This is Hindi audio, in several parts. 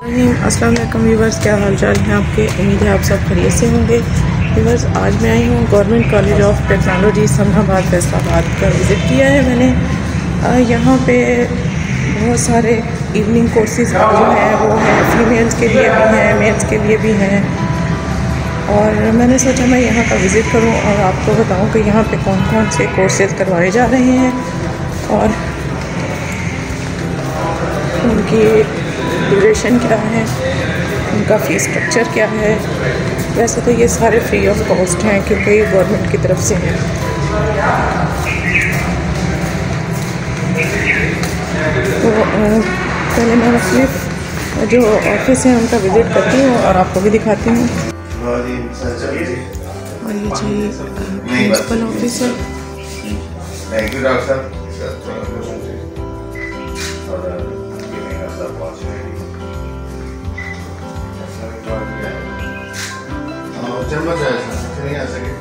अस्सलाम वालेकुम व्यूवर्स, क्या हाल चाल है आपके। उम्मीद है आप सब खैरियत से होंगे। व्यूवर्स, आज मैं आई हूँ government college of technology Islamabad Faisalabad का विज़िट किया है मैंने। यहाँ पे बहुत सारे इवनिंग कोर्सेज जो हैं वो हैं, फीमेल्स के लिए भी हैं, मेल्स के लिए भी हैं। और मैंने सोचा मैं यहाँ का विज़िट करूँ और आपको बताऊँ कि यहाँ पे कौन कौन से कोर्सेज करवाए जा रहे हैं और उनकी ड्यूरेशन क्या है, उनका फ़ीस स्ट्रक्चर क्या है। वैसे तो ये सारे फ्री ऑफ कॉस्ट हैं क्योंकि ये गवर्नमेंट की तरफ से हैं। तो पहले मैं मुख्तलिफ जो ऑफिस हैं उनका विज़िट करती हूँ और आपको भी दिखाती हूँ। और ये जी प्रिंसिपल ऑफिस है। थैंक यू डॉक्टर साहब। चम्मच है, नहीं आ सके।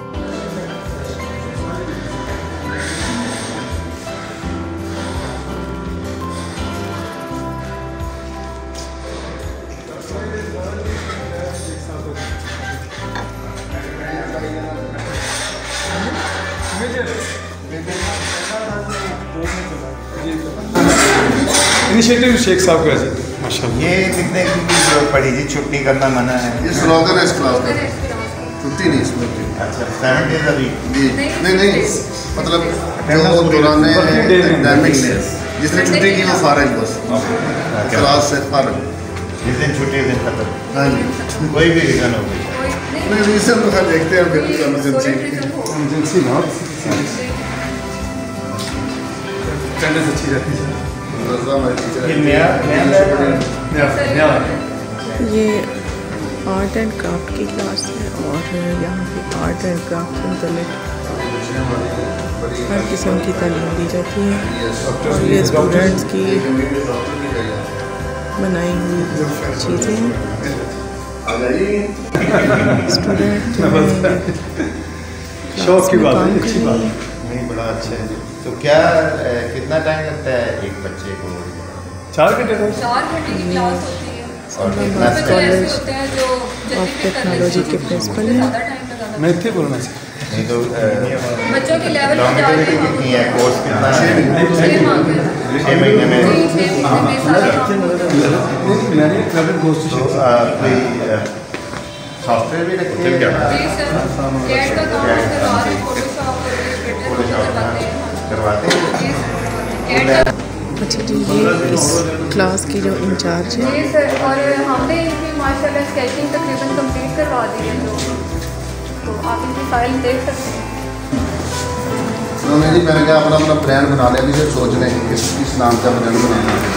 इनिशिएटिव शेख साहब का माशाल्लाह। ये लिखने की जरूरत पड़ी जी, छुट्टी करना मना है। ये स्लोगन है इस क्लास का, छुट्टी नहीं इसमें। अच्छा, 7 डेज अभी जी नहीं मतलब जो दौरान एकेडमिक्स जिसने छुट्टी की वो फारग, बस क्लास से फारग। जिस दिन छुट्टी उस दिन खत्म। हाँ जी, कोई भी रीज़न हो गई नहीं, रीज़न तो खैर देखते हैं। फिर इमरजेंसी ना अटेंडेंस अच्छी रहती है। ये आर्ट एंड क्राफ्ट की क्लास है और यहाँ पे आर्ट एंड क्राफ्ट से मुतल्लिक़ हर किस्म की तालीम दी जाती है और ये स्टूडेंट्स की बनाई हुई चीज़ें हैं। स्टूडेंट शौक की बात है, अच्छी बात नहीं, बड़ा अच्छा है। तो क्या कितना टाइम लगता है एक बच्चे को? 4 घंटे की क्लास होती है। और कितना कॉलेज ऑफ टेक्नोलॉजी के प्रिंसिपल हैं। मैं इतने बोलना चाहिए नहीं तो बच्चों के लेवल लॉन्गिट्यूड कितनी है? कोर्स कितना है? 6 महीने में। मैंने क्रेडिट गोस्ट तो कोई सॉफ्टवेयर भी रखते हैं क्या? करवाते हैं। अच्छा जी, ये इस क्लास की जो इंचार्ज है। जी सर, और हमने इनकी माशाल्लाह स्केचिंग तकरीबन कंप्लीट करवा दी है, तो आप इनकी फाइल देख सकते हैं। उन्होंने जी मैंने कहा अपना ब्रांड बना लिया, अभी से सोच रहे हैं किस नाम का ब्रांड बनाना है।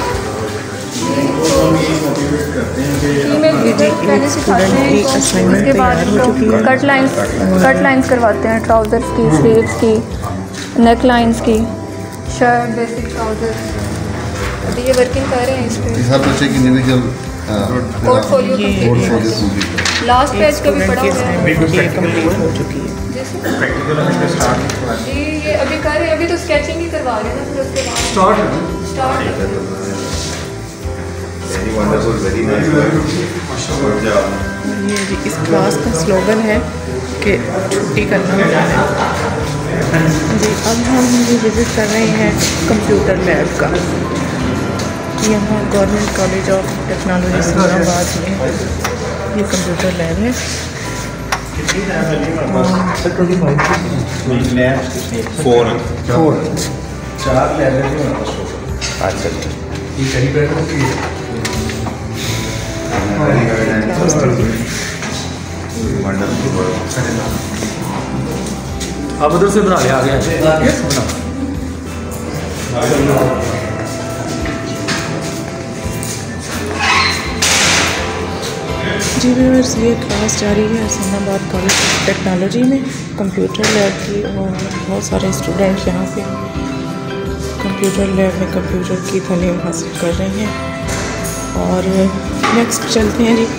उसके बाद कट लाइंस करवाते हैं, ट्राउज़र्स की, स्लीव्स की, नेक लाइंस की, शर्ट, बेसिक ट्राउज़र। अभी ये वर्किंग कर रहे हैं इस पर। हर बच्चे की इंडिविजुअल पोर्टफोलियो लास्ट पेज का भी पड़ा हुआ है, कंप्लीट हो चुकी है। जी ये अभी कर रहे हैं, अभी तो स्केचिंग ही करवा रहे हैं ना, फिर उसके बाद स्टार्ट। ये जी इस क्लास का स्लोगन है कि छुट्टी करना मना है जी। अब हम विज़िट कर रहे हैं कंप्यूटर लैब का। यहाँ government college of technology Islamabad में ये कंप्यूटर लैब है। 4 लैब। अच्छा, आप उधर से बना लिया, आ गया जी व्यूअर्स, ये क्लास जारी है इस्लामाबाद कॉलेज ऑफ टेक्नोलॉजी में कंप्यूटर लैब की और बहुत सारे स्टूडेंट यहाँ पे कंप्यूटर लैब में कंप्यूटर की तालीम हासिल कर रहे हैं। और नेक्स्ट चलते हैं जी।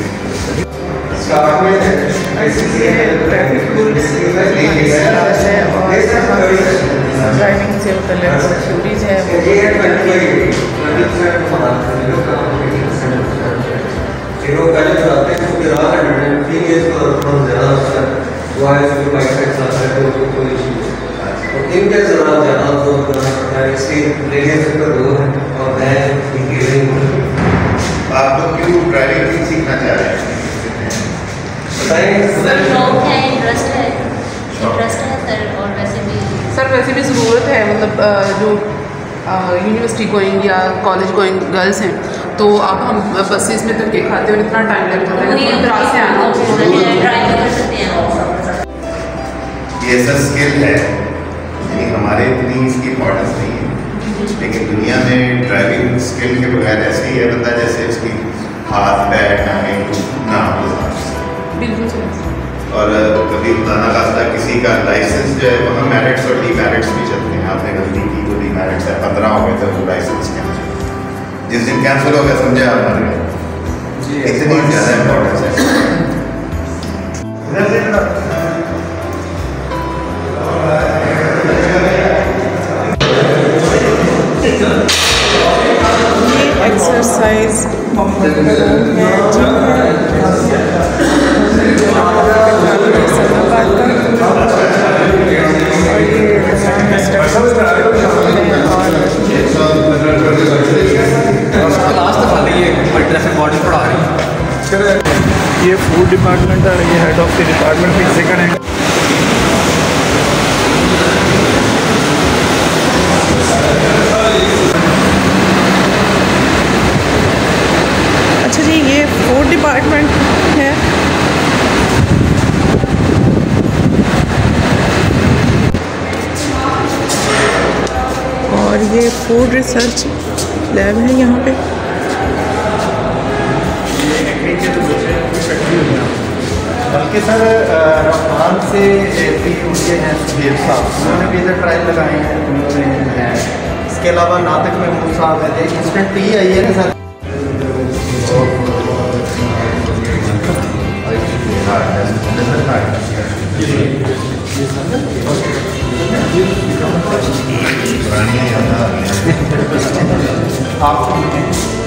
ड्राइविंग से मुतल्लिक़ थ्योरीज़ है वो फिर वो पहले चलाते हैं तो फिर 103 इयर्स का थोड़ा ज़्यादा होता है, वो है इसमें बाइक साइड साथ है तो उसको कोई इशू नहीं। और इनके ज़रा ज़्यादा तो करना पड़ता है, इसकी रेडियस पर वो है और मैं आप लोग क्यों ड्राइविंग सीखना चाह रहे हैं? शौक है, इंटरेस्ट है सर, और वैसे भी सर वैसे भी ज़रूरत है, मतलब जो यूनिवर्सिटी गोइंग या कॉलेज गोइंग गर्ल्स हैं तो अब हम बसेस में धक्के खाते हैं और इतना टाइम लग जाता है दराज से आना। ड्राइव कर सकते हैं। ये ऐसा स्किल है, यानी हमारे इतनी इसकी इम्पोर्टेंस नहीं है, लेकिन दुनिया में ड्राइविंग स्किल के बगैर ऐसे ही है बंदा जैसे उसकी हाथ पैर टांगें ना हो। बिल्कुल। और कभी खुदा ना खास्ता किसी का लाइसेंस जो है वहाँ मैरिट्स और डीमेरिट्स भी चलते हैं। आपने गलती की तो डीमेरिट्स है, 15 हो गए थे तो लाइसेंस कैंसिल, जिस दिन कैंसिल हो गया समझे आप मर गए। इतनी ज़्यादा इम्पोर्टेंस है। ये एक्सरसाइज ये फूड डिपार्टमेंट है, ये हेड ऑफ द डिपार्टमेंट की सेकंड है। अच्छा जी, ये फूड डिपार्टमेंट है। और ये फूड रिसर्च लैब है यहाँ पे। बल्कि सर रफ्तान से भी उनके हैं सुबीर साहब, उन्होंने भी इधर ट्रायल लगाए हैं, उन्होंने हैं। इसके अलावा नातिक महमूद साहब है, एक इंस्टेंट टी आई है ना सर। आप